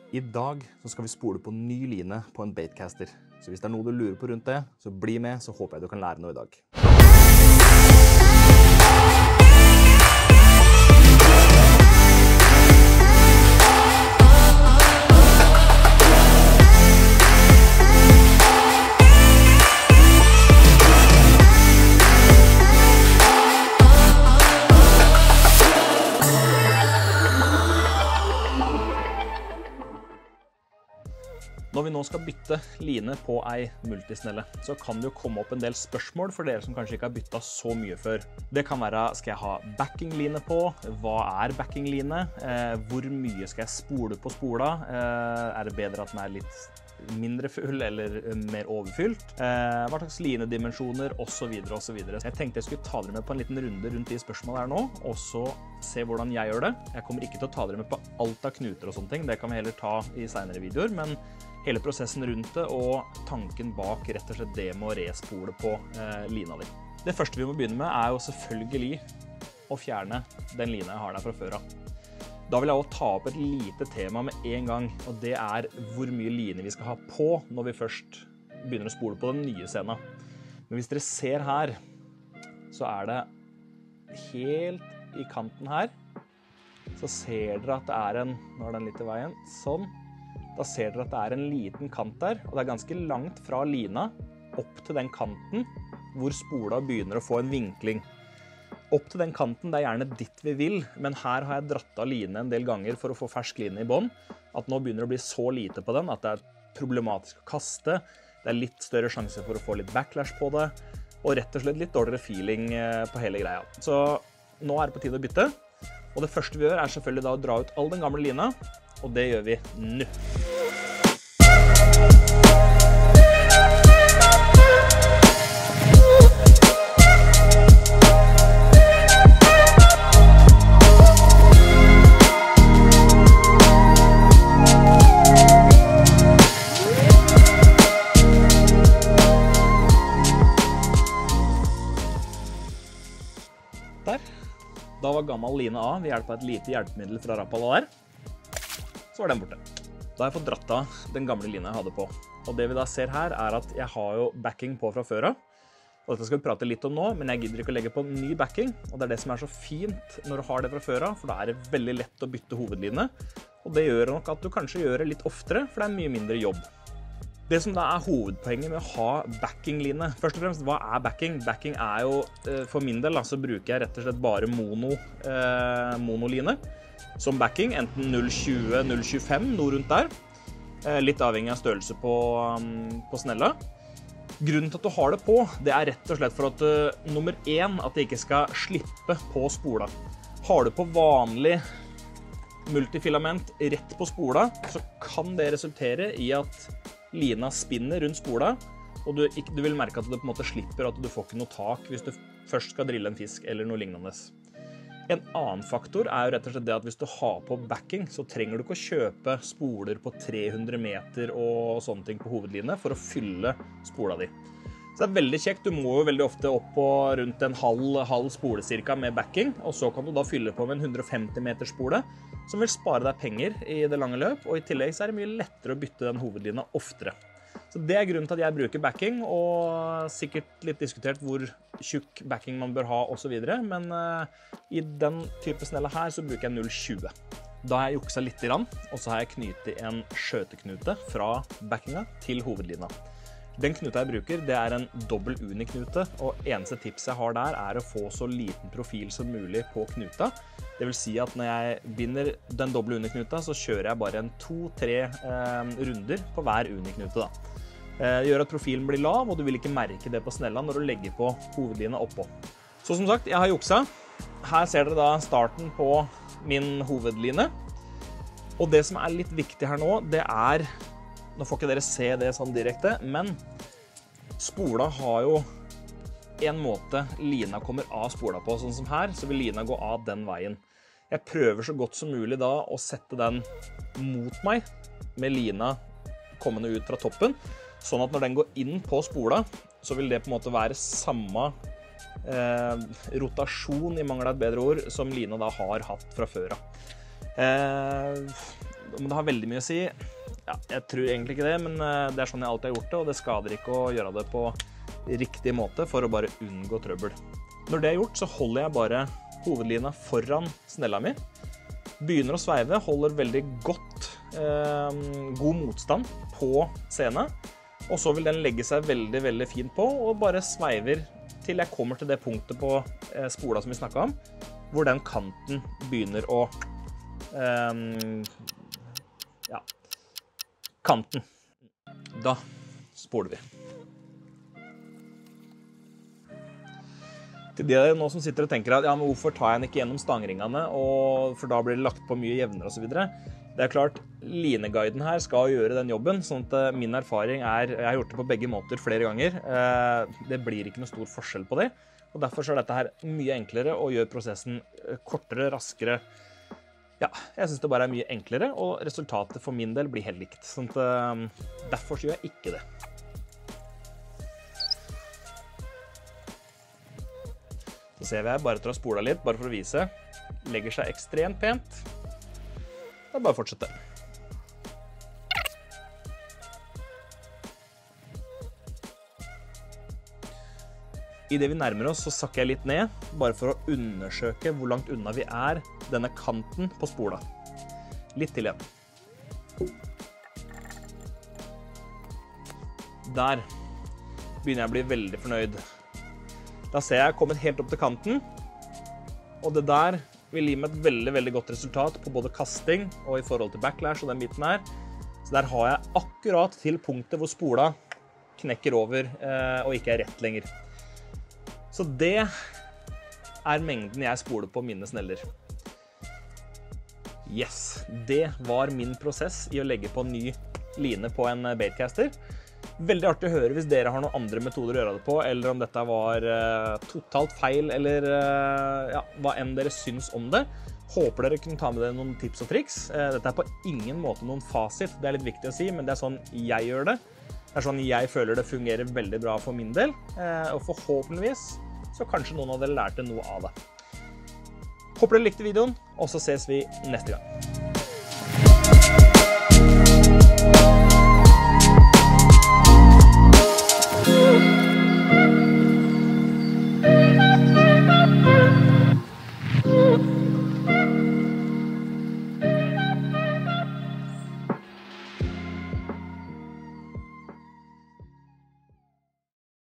I dag så skal vi spole på ny line på en baitcaster. Så hvis det er noe du lurer på rundt det, så bli med, så håper jeg du kan lære noe i dag. Når vi nå skal bytte line på ei multisnelle, så kan det jo komme opp en del spørsmål for dere som kanskje ikke har byttet så mye før. Det kan være, skal jeg ha backingline på? Hva er backingline? Hvor mye skal jeg spole på spola? Er det bedre at den er litt mindre full eller mer overfylt? Hva slags linedimensjoner? Og så videre, og så videre. Jeg tenkte jeg skulle ta dere med på en liten runde rundt de spørsmålene her nå, og så se hvordan jeg gjør det. Jeg kommer ikke til å ta dere med på alt av knuter og sånne ting, det kan vi heller ta i senere videoer, men hele prosessen rundt det og tanken bak rett og slett det med å respole på lina di. Det første vi må begynne med er jo selvfølgelig å fjerne den lina jeg har der fra før av. Da vil jeg også ta opp et lite tema med en gang, og det er hvor mye line vi skal ha på når vi først begynner å spole på den nye scenen. Men hvis dere ser her, så er det helt i kanten her, så ser dere at det er en, nå er den litt i veien, sånn. Da ser dere at det er en liten kant der, og det er ganske langt fra lina opp til den kanten hvor spola begynner å få en vinkling. Opp til den kanten, det er gjerne dit vi vil, men her har jeg dratt av line en del ganger for å få fersk line i bånd, at nå begynner det å bli så lite på den at det er problematisk å kaste, det er litt større sjanse for å få litt backlash på det, og rett og slett litt dårligere feeling på hele greia. Så nå er det på tide å bytte, og det første vi gjør er selvfølgelig da å dra ut all den gamle lina, og det gjør vi nå. Der. Da var gammel line av ved hjelp av et lite hjelpemiddel fra Rapala der. Så var den borte. Da har jeg fått dratt av den gamle lina jeg hadde på. Og det vi da ser her er at jeg har jo backing på fra før av. Og dette skal vi prate litt om nå, men jeg gidder ikke å legge på ny backing. Og det er det som er så fint når du har det fra før av, for da er det veldig lett å bytte hovedline. Og det gjør nok at du kanskje gjør det litt oftere, for det er mye mindre jobb. Det som da er hovedpoenget med å ha backingline. Først og fremst, hva er backing? Backing er jo, for min del, så bruker jeg rett og slett bare monoline som backing, enten 0,20, 0,25, noe rundt der. Litt avhengig av størrelse på snella. Grunnen til at du har det på, det er rett og slett for at nummer 1, at det ikke skal slippe på spola. Har du på vanlig multifilament rett på spola, så kan det resultere i at lina spinner rundt spola, og du vil merke at det på en måte slipper, at du får ikke noe tak hvis du først skal drille en fisk eller noe lignende. En annen faktor er jo rett og slett det at hvis du har på backing, så trenger du ikke å kjøpe spoler på 300 meter og sånne ting på hovedline for å fylle spola di. Så det er veldig kjekt, du må jo veldig ofte opp på rundt en halv spole cirka med backing, og så kan du da fylle på med en 150 meters spole, som vil spare deg penger i det lange løp, og i tillegg så er det mye lettere å bytte den hovedlina oftere. Så det er grunnen til at jeg bruker backing, og sikkert litt diskutert hvor tjukk backing man bør ha og så videre, men i den type snelle her så bruker jeg 0,20. Da har jeg juksa litt grann, og så har jeg knyttet en skjøteknute fra backinga til hovedlina. Den knuta jeg bruker, det er en dobbel uniknute, og eneste tips jeg har der er å få så liten profil som mulig på knuta. Det vil si at når jeg binder den dobbel uniknuta, så kjører jeg bare en 2-3 runder på hver uniknute da. Det gjør at profilen blir lav, og du vil ikke merke det på snella når du legger på hovedlina oppå. Så som sagt, jeg har juksa. Her ser dere da starten på min hovedline. Og det som er litt viktig her nå, det er, nå får ikke dere se det sånn direkte, men spola har jo en måte lina kommer av spola på, sånn som her, så vil lina gå av den veien. Jeg prøver så godt som mulig da å sette den mot meg, med lina kommende ut fra toppen, sånn at når den går inn på spola, så vil det på en måte være samme rotasjon, i mangel av et bedre ord, som lina da har hatt fra før av. Om det har veldig mye å si, ja, jeg tror egentlig ikke det, men det er sånn jeg alltid har gjort det, og det skader ikke å gjøre det på riktig måte for å bare unngå trøbbel. Når det er gjort, så holder jeg bare hovedlina foran snella mi. Begynner å sveive, holder veldig godt, god motstand på scenen, og så vil den legge seg veldig, veldig fint på, og bare sveiver til jeg kommer til det punktet på spola som vi snakket om, hvor den kanten begynner å, ja, kanten. Da spoler vi. Til de nå som sitter og tenker at ja, men hvorfor tar jeg den ikke gjennom stangringene, for da blir det lagt på mye jevnere og så videre. Det er klart, lineguiden her skal gjøre den jobben, sånn at min erfaring er, jeg har gjort det på begge måter flere ganger, det blir ikke noe stor forskjell på det, og derfor så er dette her mye enklere og gjør prosessen kortere, raskere. Ja, jeg synes det bare er mye enklere, og resultatet for min del blir helt likt, sånn at derfor så gjør jeg ikke det. Så ser vi her, bare til å spola litt, bare for å vise, legger seg ekstremt pent. Det er bare å fortsette. I det vi nærmer oss, så sakker jeg litt ned, bare for å undersøke hvor langt unna vi er denne kanten på spola. Litt til igjen. Der begynner jeg å bli veldig fornøyd. Da ser jeg kommet helt opp til kanten, og det der vil gi meg et veldig, veldig godt resultat på både kasting og i forhold til backlash og den biten her. Så der har jeg akkurat til punktet hvor spola knekker over og ikke er rett lenger. Så det er mengden jeg spoler på mine sneller. Yes, det var min prosess i å legge på en ny line på en baitcaster. Veldig artig å høre hvis dere har noen andre metoder å gjøre det på, eller om dette var totalt feil, eller ja, hva enn dere syns om det. Håper dere kunne ta med dere noen tips og triks. Dette er på ingen måte noen fasit, det er litt viktig å si, men det er sånn jeg gjør det. Det er sånn jeg føler det fungerer veldig bra for min del, og forhåpentligvis så kanskje noen av dere lærte noe av det. Håper dere likte videoen, og så ses vi neste gang.